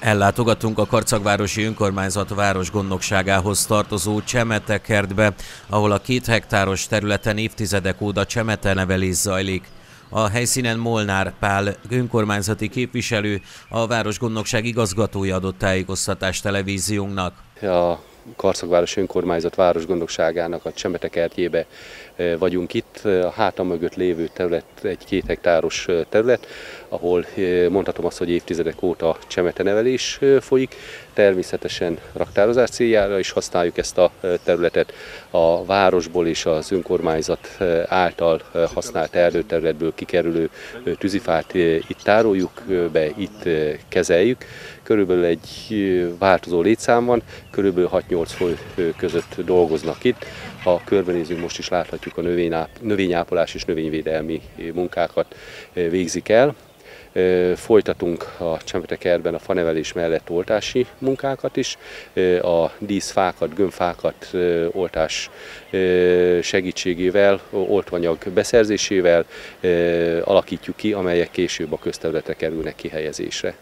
Ellátogatunk a Karcagvárosi Önkormányzat városgondnokságához tartozó csemetekertbe, ahol a 2 hektáros területen évtizedek óta csemetenevelés zajlik. A helyszínen Molnár Pál önkormányzati képviselő, a városgondnokság igazgatója adott tájékoztatást televíziónknak. A Karcagvárosi Önkormányzat városgondnokságának a csemetekertjébe vagyunk itt. A hátam mögött lévő terület egy 2 hektáros terület, ahol mondhatom azt, hogy évtizedek óta csemetenevelés folyik. Természetesen raktározás céljára is használjuk ezt a területet. A városból és az önkormányzat által használt erdőterületből kikerülő tűzifát itt tároljuk be, itt kezeljük. Körülbelül egy változó létszám van, körülbelül 6-8 fő között dolgoznak itt. Ha körbenézünk, most is láthatjuk, a növényápolás és növényvédelmi munkákat végzik el. Folytatunk a csemetekertben a fanevelés mellett oltási munkákat is. A díszfákat, gömbfákat oltás segítségével, oltvanyag beszerzésével alakítjuk ki, amelyek később a közterületre kerülnek kihelyezésre.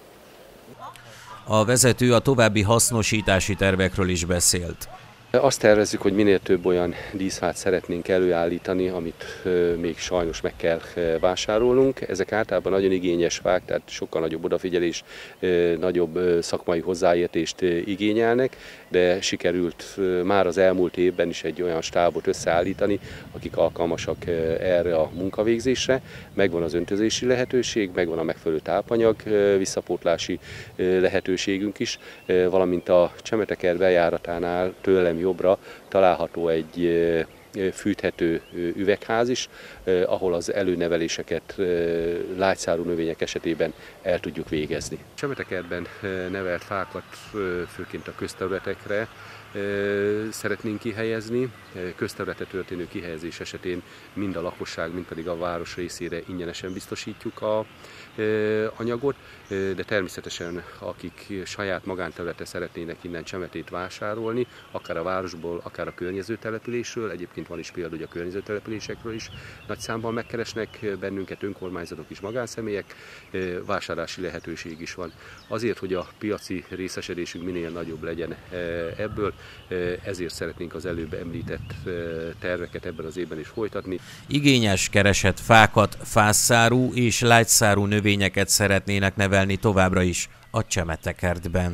A vezető a további hasznosítási tervekről is beszélt. Azt tervezzük, hogy minél több olyan díszfát szeretnénk előállítani, amit még sajnos meg kell vásárolnunk. Ezek általában nagyon igényes fák, tehát sokkal nagyobb odafigyelés, nagyobb szakmai hozzáértést igényelnek, de sikerült már az elmúlt évben is egy olyan stábot összeállítani, akik alkalmasak erre a munkavégzésre. Megvan az öntözési lehetőség, megvan a megfelelő tápanyag visszapótlási lehetőségünk is, valamint a csemetekert bejáratánál tőlem jobbra található egy fűthető üvegház is, ahol az előneveléseket lágyszárú növények esetében el tudjuk végezni. Csemetekertben nevelt fákat főként a közterületekre szeretnénk kihelyezni. Közterületre történő kihelyezés esetén mind a lakosság, mind pedig a város részére ingyenesen biztosítjuk a anyagot, de természetesen akik saját magánterületre szeretnének innen csemetét vásárolni, akár a városból, akár a környező településről, egyébként van is példa, hogy a környező településekről is nagy számban megkeresnek bennünket, önkormányzatok is, magánszemélyek, vásárlási lehetőség is van. Azért, hogy a piaci részesedésünk minél nagyobb legyen ebből, ezért szeretnénk az előbb említett terveket ebben az évben is folytatni. Igényes keresett fákat, fászszárú és lágyszárú növényeket szeretnének nevelni továbbra is a csemetekertben.